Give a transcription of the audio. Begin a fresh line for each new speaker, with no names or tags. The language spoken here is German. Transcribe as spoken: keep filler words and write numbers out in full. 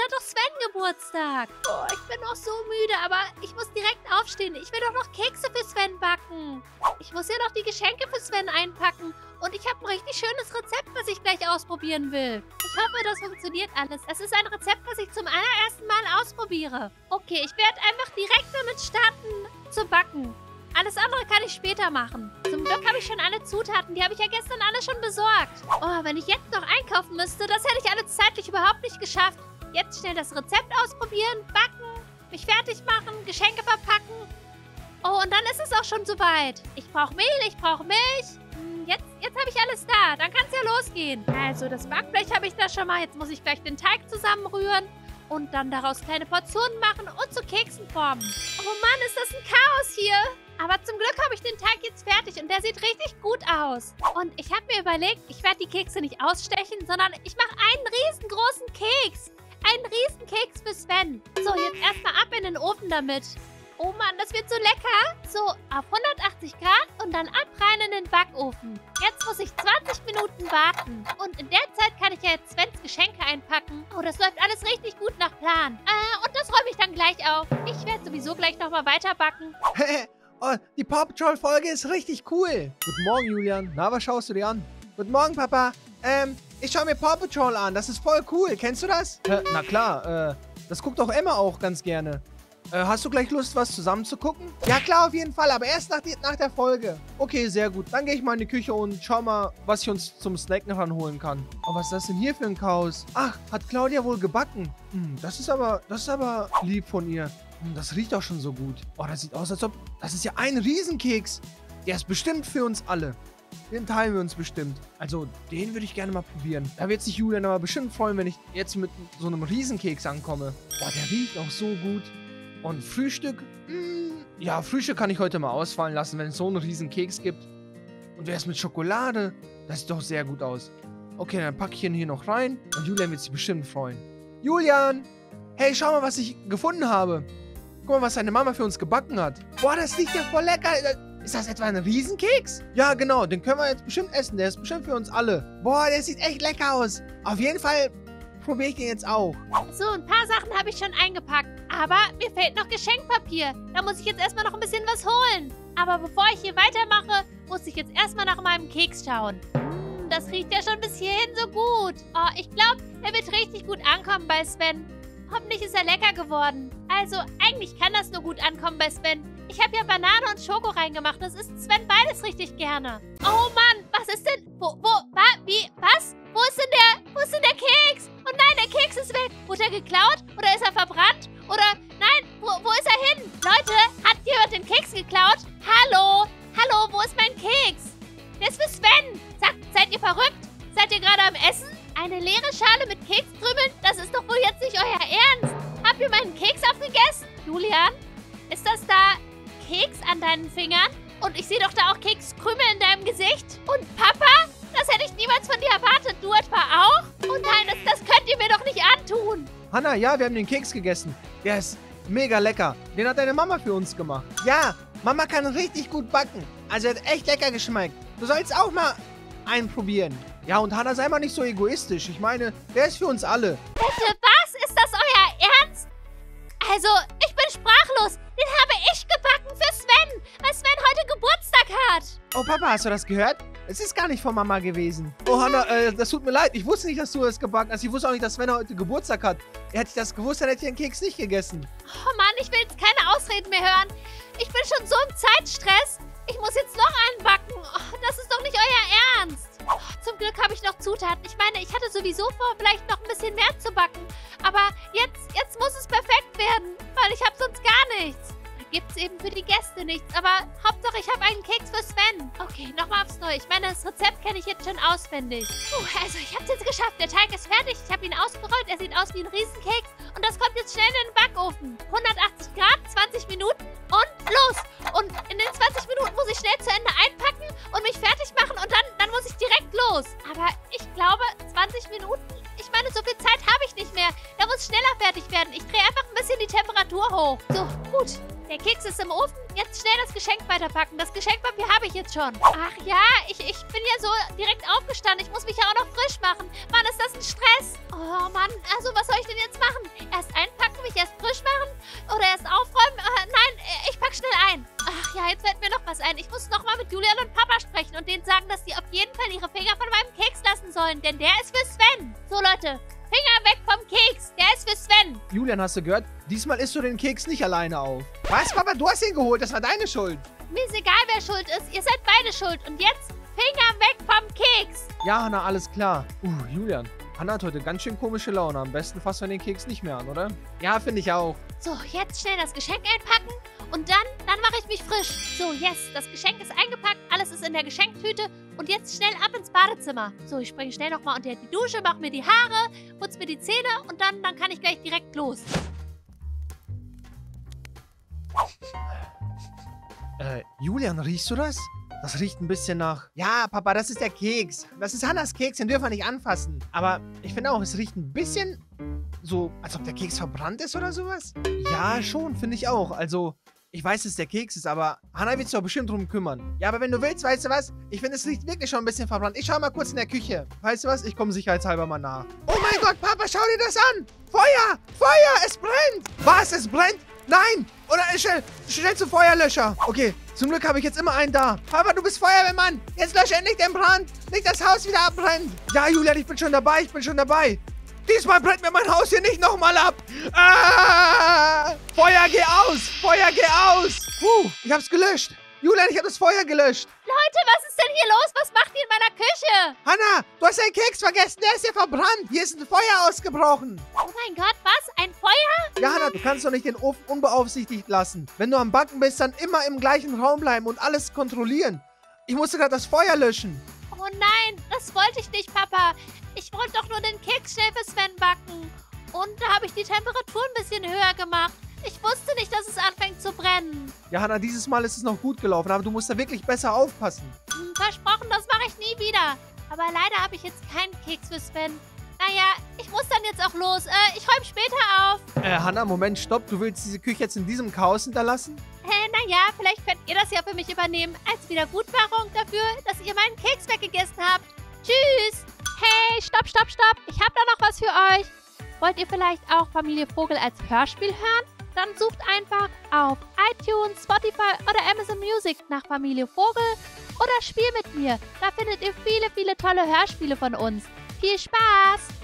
hat doch Sven Geburtstag. Oh, ich bin noch so müde, aber ich muss direkt aufstehen. Ich will doch noch Kekse für Sven backen. Ich muss ja noch die Geschenke für Sven einpacken. Und ich habe ein richtig schönes Rezept, was ich gleich ausprobieren will. Ich hoffe, das funktioniert alles. Das ist ein Rezept, was ich zum allerersten Mal ausprobiere. Okay, ich werde einfach direkt damit starten zu backen. Alles andere kann ich später machen. Zum Glück habe ich schon alle Zutaten. Die habe ich ja gestern alle schon besorgt. Oh, wenn ich jetzt noch einkaufen müsste, das hätte ich alles zeitlich überhaupt nicht geschafft. Jetzt schnell das Rezept ausprobieren, backen, mich fertig machen, Geschenke verpacken. Oh, und dann ist es auch schon soweit. Ich brauche Mehl, ich brauche Milch. Hm, jetzt jetzt habe ich alles da. Dann kann es ja losgehen. Also, das Backblech habe ich da schon mal. Jetzt muss ich gleich den Teig zusammenrühren. Und dann daraus kleine Portionen machen und zu Keksen formen. Oh Mann, ist das ein Chaos hier. Aber zum Glück habe ich den Teig jetzt fertig und der sieht richtig gut aus. Und ich habe mir überlegt, ich werde die Kekse nicht ausstechen, sondern ich mache einen riesengroßen Keks. Einen riesen Keks für Sven. So, jetzt erstmal ab in den Ofen damit. Oh Mann, das wird so lecker. So, auf hundertachtzig Grad und dann ab rein in den Backofen. Jetzt muss ich zwanzig Minuten warten. Und in der Zeit kann ich ja jetzt Svens Geschenke einpacken. Oh, das läuft alles richtig gut nach Plan. Äh, und das räume ich dann gleich auf. Ich werde sowieso gleich nochmal weiter backen.
Oh, die Paw Patrol-Folge ist richtig cool. Guten Morgen, Julian. Na, was schaust du dir an? Guten Morgen, Papa. Ähm, ich schaue mir Paw Patrol an. Das ist voll cool. Kennst du das? Äh, na klar, äh, das guckt auch Emma auch ganz gerne. Äh, hast du gleich Lust, was zusammen zu gucken? Ja, klar, auf jeden Fall, aber erst nach, die, nach der Folge. Okay, sehr gut. Dann gehe ich mal in die Küche und schau mal, was ich uns zum Snacken ranholen kann. Oh, was ist das denn hier für ein Chaos? Ach, hat Claudia wohl gebacken. Hm, das ist aber, das ist aber lieb von ihr. Hm, das riecht auch schon so gut. Oh, das sieht aus, als ob, das ist ja ein Riesenkeks. Der ist bestimmt für uns alle. Den teilen wir uns bestimmt. Also, den würde ich gerne mal probieren. Da wird sich Julian aber bestimmt freuen, wenn ich jetzt mit so einem Riesenkeks ankomme. Boah, der riecht auch so gut. Und Frühstück? Mh, ja, Frühstück kann ich heute mal ausfallen lassen, wenn es so einen riesen Keks gibt. Und wer ist mit Schokolade? Das sieht doch sehr gut aus. Okay, dann packe ich ihn hier noch rein. Und Julian wird sich bestimmt freuen. Julian! Hey, schau mal, was ich gefunden habe. Guck mal, was deine Mama für uns gebacken hat. Boah, das riecht ja voll lecker. Ist das etwa ein Riesenkeks? Ja, genau. Den können wir jetzt bestimmt essen. Der ist bestimmt für uns alle. Boah, der sieht echt lecker aus. Auf jeden Fall probiere ich den jetzt auch.
So, ein paar Sachen habe ich schon eingepackt. Aber mir fehlt noch Geschenkpapier. Da muss ich jetzt erstmal noch ein bisschen was holen. Aber bevor ich hier weitermache, muss ich jetzt erstmal nach meinem Keks schauen. Hm, das riecht ja schon bis hierhin so gut. Oh, ich glaube, er wird richtig gut ankommen bei Sven. Hoffentlich ist er lecker geworden. Also, eigentlich kann das nur gut ankommen bei Sven. Ich habe ja Banane und Schoko reingemacht. Das isst Sven beides richtig gerne. Oh Mann, was ist denn? Wo, wo, wa, wie, was? Wo ist denn der, wo ist denn der Keks? Oh nein, der Keks ist weg. Wurde er geklaut? Oder ist er verbrannt? Oder, nein, wo, wo ist er hin? Leute, hat jemand den Keks geklaut? Hallo? Hallo, wo ist mein Keks? Der ist für Sven. Sagt, seid ihr verrückt? Seid ihr gerade am Essen? Eine leere Schale mit Kekskrümeln? Das ist doch wohl jetzt nicht euer Ernst. Habt ihr meinen Keks aufgegessen? Julian, ist das da Keks an deinen Fingern? Und ich sehe doch da auch Kekskrümel in deinem Gesicht. Und Papa? Das hätte ich niemals von dir erwartet. Du etwa auch? Oh nein, das, das könnt ihr mir doch nicht antun.
Hanna, ja, wir haben den Keks gegessen. Der ist mega lecker. Den hat deine Mama für uns gemacht. Ja, Mama kann richtig gut backen. Also er hat echt lecker geschmeckt. Du sollst auch mal einen probieren. Ja, und Hanna, sei mal nicht so egoistisch. Ich meine, der ist für uns alle.
Bitte, was? Ist das euer Ernst? Also, ich bin sprachlos. Den habe ich gebacken für Sven, weil Sven heute Geburtstag hat.
Oh, Papa, hast du das gehört? Es ist gar nicht von Mama gewesen. Oh, Hanna, äh, das tut mir leid. Ich wusste nicht, dass du das gebacken hast. Ich wusste auch nicht, dass Sven heute Geburtstag hat. Hätte ich das gewusst, dann hätte ich den Keks nicht gegessen.
Oh Mann, ich will jetzt keine Ausreden mehr hören. Ich bin schon so im Zeitstress. Ich muss jetzt noch einen backen. Oh, das ist doch nicht euer Ernst. Oh, zum Glück habe ich noch Zutaten. Ich meine, ich hatte sowieso vor, vielleicht noch ein bisschen mehr zu backen. Aber jetzt, jetzt muss es perfekt werden, weil ich habe sonst gar nichts. Gibt es eben für die Gäste nichts, aber Hauptsache ich habe einen Keks für Sven. Okay, nochmal aufs Neue. Ich meine, das Rezept kenne ich jetzt schon auswendig. Puh, also ich habe es jetzt geschafft. Der Teig ist fertig. Ich habe ihn ausgerollt. Er sieht aus wie ein Riesenkeks. Und das kommt jetzt schnell in den Backofen. hundertachtzig Grad, zwanzig Minuten und los. Und in den zwanzig Minuten muss ich schnell zu Ende einpacken und mich fertig machen und dann, dann muss ich direkt los. Aber ich glaube, zwanzig Minuten, ich meine, so viel Zeit habe ich nicht mehr. Da muss schneller fertig werden. Ich drehe einfach ein bisschen die Temperatur hoch. So, gut. Der Keks ist im Ofen. Jetzt schnell das Geschenk weiterpacken. Das Geschenkpapier habe ich jetzt schon. Ach ja, ich, ich bin ja so direkt aufgestanden. Ich muss mich ja auch noch frisch machen. Mann, ist das ein Stress. Oh Mann, also was soll ich denn jetzt machen? warte. Finger weg vom Keks. Der ist für Sven.
Julian, hast du gehört? Diesmal isst du den Keks nicht alleine auf. Was, Papa? Du hast ihn geholt. Das war deine Schuld.
Mir ist egal, wer schuld ist. Ihr seid beide schuld. Und jetzt Finger weg vom Keks.
Ja, Hannah, alles klar. Uh, Julian. Hannah hat heute ganz schön komische Laune. Am besten fassen wir den Keks nicht mehr an, oder? Ja, finde ich auch.
So, jetzt schnell das Geschenk einpacken. Und dann, dann mache ich mich frisch. So, yes, das Geschenk ist eingepackt. Alles ist in der Geschenktüte. Und jetzt schnell ab ins Badezimmer. So, ich springe schnell nochmal unter die Dusche, mache mir die Haare, putze mir die Zähne und dann, dann kann ich gleich direkt los.
Äh, Julian, riechst du das? Das riecht ein bisschen nach... Ja, Papa, das ist der Keks. Das ist Hannas Keks, den dürfen wir nicht anfassen. Aber ich finde auch, es riecht ein bisschen so, als ob der Keks verbrannt ist oder sowas. Ja, schon, finde ich auch. Also, ich weiß, dass es der Keks ist, aber Hannah wird sich doch bestimmt drum kümmern. Ja, aber wenn du willst, weißt du was? Ich finde, es riecht wirklich schon ein bisschen verbrannt. Ich schau mal kurz in der Küche. Weißt du was? Ich komme sicherheitshalber mal nach. Oh mein Gott, Papa, schau dir das an! Feuer! Feuer! Es brennt! Was? Es brennt? Nein! Oder schnell, schnell zum Feuerlöscher. Okay, zum Glück habe ich jetzt immer einen da. Papa, du bist Feuerwehrmann. Jetzt lösche endlich den Brand. Nicht das Haus wieder abbrennt. Ja, Julian, ich bin schon dabei. Ich bin schon dabei. Diesmal brennt mir mein Haus hier nicht nochmal ab. Ah! Feuer, geh aus. Feuer, geh aus. Puh, ich hab's gelöscht. Julian, ich habe das Feuer gelöscht.
Leute, was ist denn hier los? Was macht ihr in meiner Küche?
Hannah, du hast deinen Keks vergessen. Der ist hier verbrannt. Hier ist ein Feuer ausgebrochen.
Oh mein Gott, was? Ein Feuer?
Ja, Hannah, du kannst doch nicht den Ofen unbeaufsichtigt lassen. Wenn du am Backen bist, dann immer im gleichen Raum bleiben und alles kontrollieren. Ich musste gerade das Feuer löschen.
Oh nein, das wollte ich nicht, Papa. Ich wollte doch nur den Keks schnell für Sven backen. Und da habe ich die Temperatur ein bisschen höher gemacht. Ich wusste nicht, dass es anfängt zu brennen.
Ja, Hannah, dieses Mal ist es noch gut gelaufen, aber du musst da wirklich besser aufpassen.
Hm, versprochen, das mache ich nie wieder. Aber leider habe ich jetzt keinen Keks für Sven. Naja, ich muss dann jetzt auch los. Äh, ich räume später auf.
Äh, Hannah, Moment, stopp. Du willst diese Küche jetzt in diesem Chaos hinterlassen?
Äh, naja, vielleicht könnt ihr das ja für mich übernehmen. Als Wiedergutmachung dafür, dass ihr meinen Keks weggegessen habt. Tschüss. Hey, stopp, stopp, stopp. Ich habe da noch was für euch. Wollt ihr vielleicht auch Familie Vogel als Hörspiel hören? Dann sucht einfach auf iTunes, Spotify oder Amazon Music nach Familie Vogel oder Spiel mit mir. Da findet ihr viele, viele tolle Hörspiele von uns. Viel Spaß!